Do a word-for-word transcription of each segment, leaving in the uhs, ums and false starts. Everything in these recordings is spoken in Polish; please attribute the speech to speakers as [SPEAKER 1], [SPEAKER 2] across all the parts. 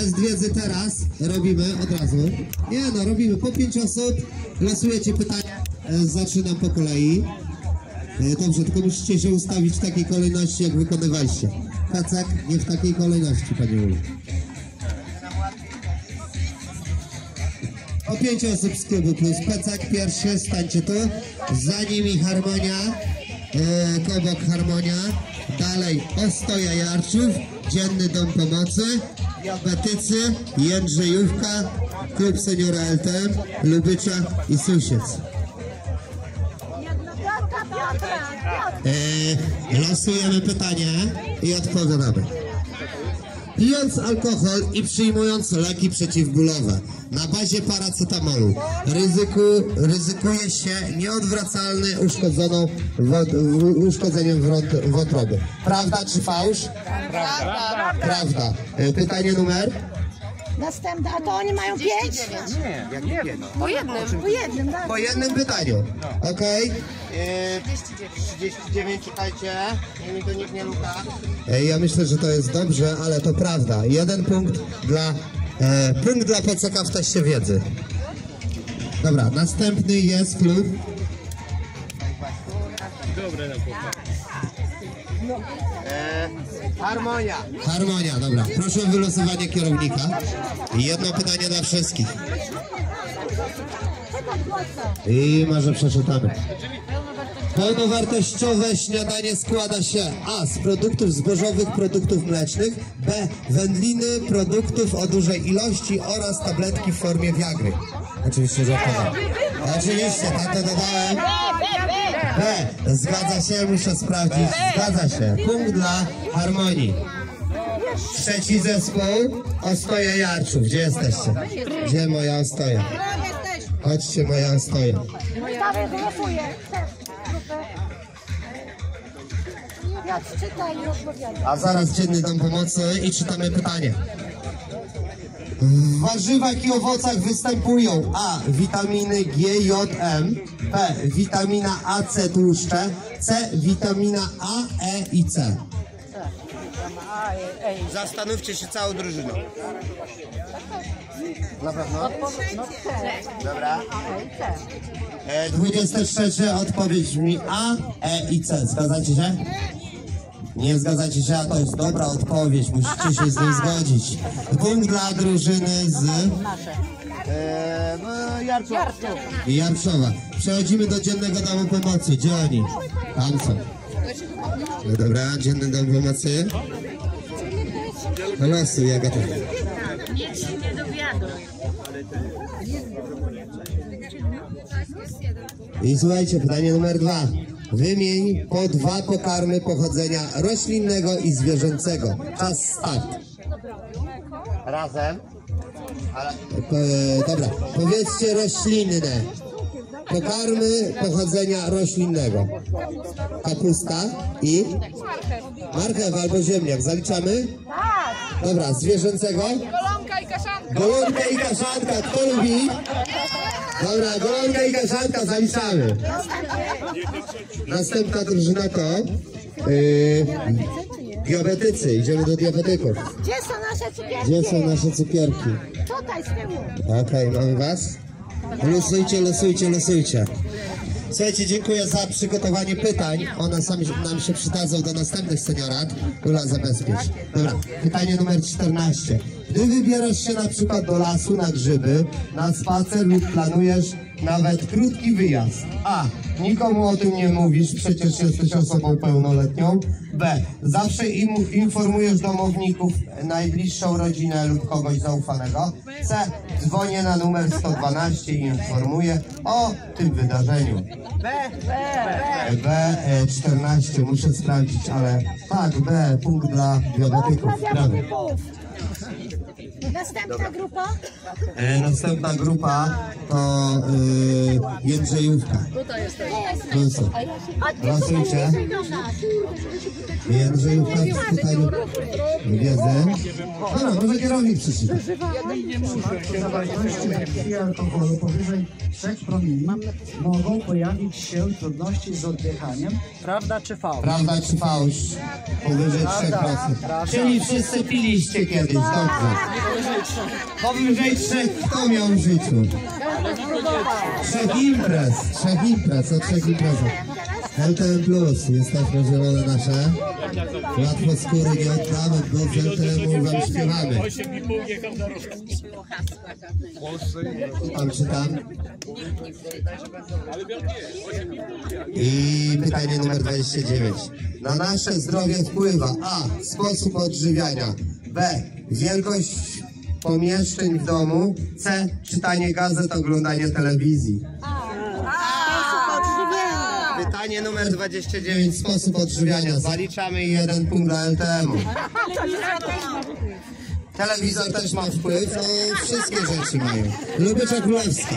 [SPEAKER 1] Test wiedzy teraz robimy od razu. Nie no, robimy po pięć osób. Losujecie pytania. Zaczynam po kolei. Dobrze, tylko musicie się ustawić w takiej kolejności, jak wykonywaliście. Pecek, nie w takiej kolejności, Pani Ulu. Po pięć osób z klubu plus Pecek pierwszy, stańcie tu. Za nimi Harmonia, e, Kobok Harmonia. Dalej Ostoja Jarczów, Dzienny Dom Pomocy, Diabetycy, Jędrzejówka, Klub Seniora L T M, Lubycza i Susiec. E, losujemy pytanie i odpowiadamy. Pijąc alkohol i przyjmując leki przeciwbólowe na bazie paracetamolu ryzyku, ryzykuje się nieodwracalne uszkodzoną wod, uszkodzeniem wątroby. Prawda czy fałsz?
[SPEAKER 2] Prawda.
[SPEAKER 1] Prawda. Pytanie numer?
[SPEAKER 2] Następne, a to oni mają pięć?
[SPEAKER 3] Nie, jak nie wiem.
[SPEAKER 2] Po jednym. Po jednym, tak.
[SPEAKER 1] Po jednym pytaniu. Okej. Okay. trzydzieści dziewięć, czekajcie. Nie mi to nikt nie luka. Ja myślę, że to jest dobrze, ale to prawda. Jeden punkt dla e, punkt dla Peceka w teście wiedzy. Dobra, następny jest klub.
[SPEAKER 3] Dobre na
[SPEAKER 1] e, Harmonia. Harmonia, dobra. Proszę o wylosowanie kierownika. Jedno pytanie dla wszystkich. I może przeczytamy. Pełnowartościowe śniadanie składa się a. z produktów zbożowych, produktów mlecznych, b. wędliny, produktów o dużej ilości oraz tabletki w formie Viagry. Oczywiście żartowałem. Oczywiście, tak to dodałem. B. Zgadza się, muszę sprawdzić. Zgadza się. Punkt dla Harmonii. Trzeci zespół, Ostoja Jarczów. Gdzie jesteście? Gdzie moja Ostoja? Chodźcie, moja Ostoja. A zaraz Dzienny Dom Pomocy i czytamy pytanie. W warzywach i owocach występują a. witaminy G, J, M, b. witamina A, C, tłuszcze, c. witamina A, E i C.
[SPEAKER 3] Zastanówcie się całą drużyną.
[SPEAKER 1] Na pewno? Dobra. E, dwudzieste trzecie odpowiedź brzmi A, E i C. Zgadzacie się? Nie zgadzacie się, a to jest dobra odpowiedź. Musicie się z nim zgodzić. Punkt dla drużyny z... E, no, Jarczowa. Jarczowa. Przechodzimy do Dziennego Domu Pomocy. Gdzie oni? Tam są. No dobra, Dzienny Dom Pomocy. Losuj, ja gotowy.
[SPEAKER 2] Niech się nie dowiadą.
[SPEAKER 1] I słuchajcie, pytanie numer dwa. Wymień po dwa pokarmy pochodzenia roślinnego i zwierzęcego. Czas start. Razem. Ale... E, dobra, powiedzcie roślinne. Pokarmy pochodzenia roślinnego. Kapusta i... marchew albo ziemniak. Zaliczamy?
[SPEAKER 2] Tak.
[SPEAKER 1] Dobra, zwierzęcego?
[SPEAKER 2] Golonka i kaszanka.
[SPEAKER 1] Golonka i kaszanka. Kto lubi? Dobra, golonka i kaszanka zaliczamy. Następna drużyna to yy, diabetycy. Idziemy do diabetyków.
[SPEAKER 2] Gdzie są nasze cukierki?
[SPEAKER 1] Gdzie są nasze cukierki?
[SPEAKER 2] Tutaj z tyłu.
[SPEAKER 1] Okej, okay, mamy was? Losujcie, losujcie, losujcie. Słuchajcie, dziękuję za przygotowanie pytań. One sami nam się przydadzą do następnych seniorat. Ula, zabezpiecz. Dobra, pytanie numer czternaście. Gdy wybierasz się na przykład do lasu na grzyby, na spacer lub planujesz nawet krótki wyjazd. A. Nikomu o tym nie mówisz, przecież jesteś osobą pełnoletnią. B. Zawsze im informujesz domowników, najbliższą rodzinę lub kogoś zaufanego. C. Dzwonię na numer sto dwanaście i informuję o tym wydarzeniu.
[SPEAKER 2] B. B.
[SPEAKER 1] B. czternaście, muszę sprawdzić, ale tak, B. Punkt dla diabetyków. Prawie.
[SPEAKER 2] Następna grupa?
[SPEAKER 1] E, następna grupa to y, Jędrzejówka.
[SPEAKER 2] Tutaj jest.
[SPEAKER 1] Losujcie. Jędrzejówka w pytaniu wiedzy. Dobra, może kierownik przeczyta.
[SPEAKER 4] W zawartości krwi alkoholu powyżej trzech promili mogą pojawić się trudności z oddychaniem. Prawda czy fałsz?
[SPEAKER 1] Prawda czy fałsz? Powyżej trzech procent. Czyli wszyscy piliście kiedyś, dobrze. Powyżej trzech kto miał w życiu? Trzech imprez, trzech imprez, o trzech imprezach. L T M plus, jesteśmy zielone nasze. Łatwo skóry nie oddamy, bo z L T M wam śpiewamy. Tam czytam. I pytanie numer dwadzieścia dziewięć. Na nasze zdrowie wpływa A. Sposób odżywiania. B. Wielkość pomieszczeń w domu. C. Czytanie gazet, oglądanie telewizji.
[SPEAKER 3] Pytanie numer dwadzieścia dziewięć.
[SPEAKER 1] Sposób odżywiania. Zaliczamy jeden punkt dla L T M-u. Telewizor też ma wpływ, no wszystkie rzeczy mają. Lubycza Królewska.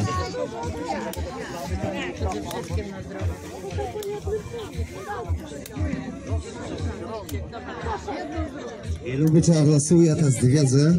[SPEAKER 1] I Lubycza losuje test wiedzy.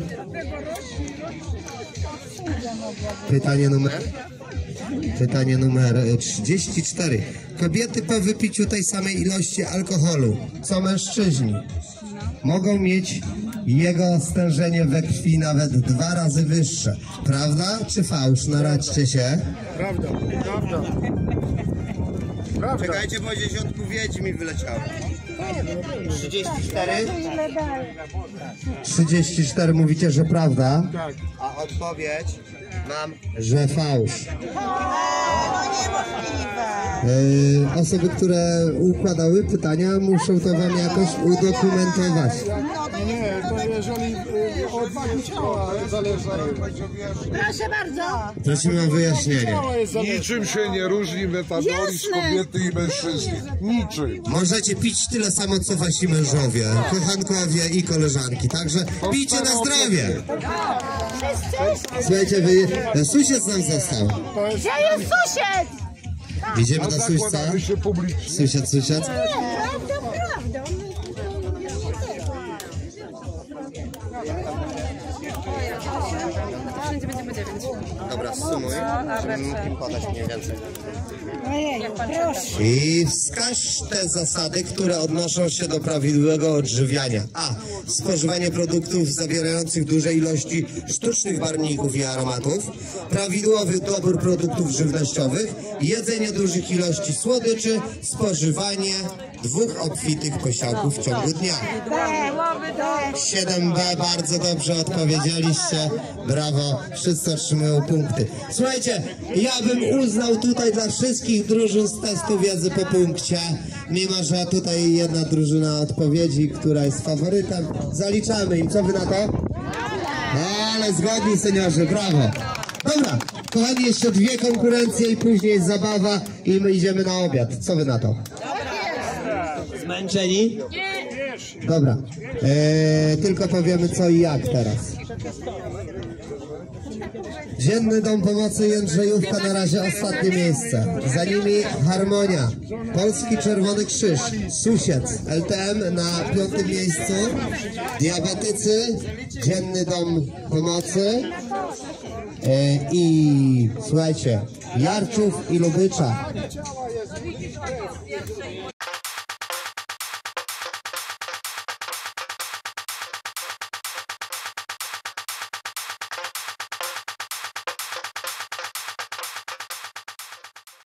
[SPEAKER 1] Pytanie numer? Pytanie numer trzydzieści cztery. Kobiety po wypiciu tej samej ilości alkoholu, co mężczyźni, mogą mieć jego stężenie we krwi nawet dwa razy wyższe. Prawda czy fałsz? Naradźcie się.
[SPEAKER 5] Prawda, prawda. Prawda.
[SPEAKER 3] Czekajcie, bo gdzieś odpowiedzi mi wyleciały.
[SPEAKER 1] trzydzieści cztery. trzydzieści cztery mówicie, że prawda,
[SPEAKER 5] Tak.
[SPEAKER 3] A odpowiedź mam.
[SPEAKER 1] że fałsz. Yy, osoby, które układały pytania, muszą to wam jakoś udokumentować.
[SPEAKER 5] Nie, to jeżeli y, od wagi ciała zależy.
[SPEAKER 2] Proszę bardzo.
[SPEAKER 1] Prosimy o wyjaśnienie.
[SPEAKER 5] Ciała jest zależne.
[SPEAKER 6] Niczym się nie różni metabolizm
[SPEAKER 2] Jasne.
[SPEAKER 6] kobiety i mężczyzny. Niczym.
[SPEAKER 1] Możecie pić tyle samo, co wasi mężowie, kochankowie i koleżanki. Także pijcie na zdrowie. Słuchajcie, wy... Sąsiad nam został.
[SPEAKER 2] Gdzie jest sąsiad?
[SPEAKER 1] Idziemy
[SPEAKER 6] A
[SPEAKER 1] do sąsiadca.
[SPEAKER 6] zakładamy się publicznie.
[SPEAKER 1] Sąsiad, sąsiad.
[SPEAKER 2] Prawda, prawda.
[SPEAKER 3] Dobra, sumuj, żebym mógł im podać mniej więcej.
[SPEAKER 1] I wskaż te zasady, które odnoszą się do prawidłowego odżywiania. A. Spożywanie produktów zawierających duże ilości sztucznych barwników i aromatów. Prawidłowy dobór produktów żywnościowych. Jedzenie dużych ilości słodyczy. Spożywanie dwóch obfitych posiłków w ciągu dnia. siedem B, bardzo dobrze odpowiedzieliście. Brawo, wszyscy otrzymują punkty. Słuchajcie, ja bym uznał tutaj dla wszystkich drużyn z testu wiedzy po punkcie, mimo że tutaj jedna drużyna odpowiedzi, która jest faworytem. Zaliczamy im, co wy na to? Ale zgodni, seniorzy, brawo. Dobra, kochani, jeszcze dwie konkurencje i później zabawa i my idziemy na obiad. Co wy na to? Zmęczeni? Dobra, eee, tylko powiemy co i jak teraz. Dzienny Dom Pomocy Jędrzejówka na razie ostatnie miejsce. Za nimi Harmonia, Polski Czerwony Krzyż, Susiec, L T M na piątym miejscu, Diabetycy, Dzienny Dom Pomocy e, i słuchajcie, Jarczów i Lubycza.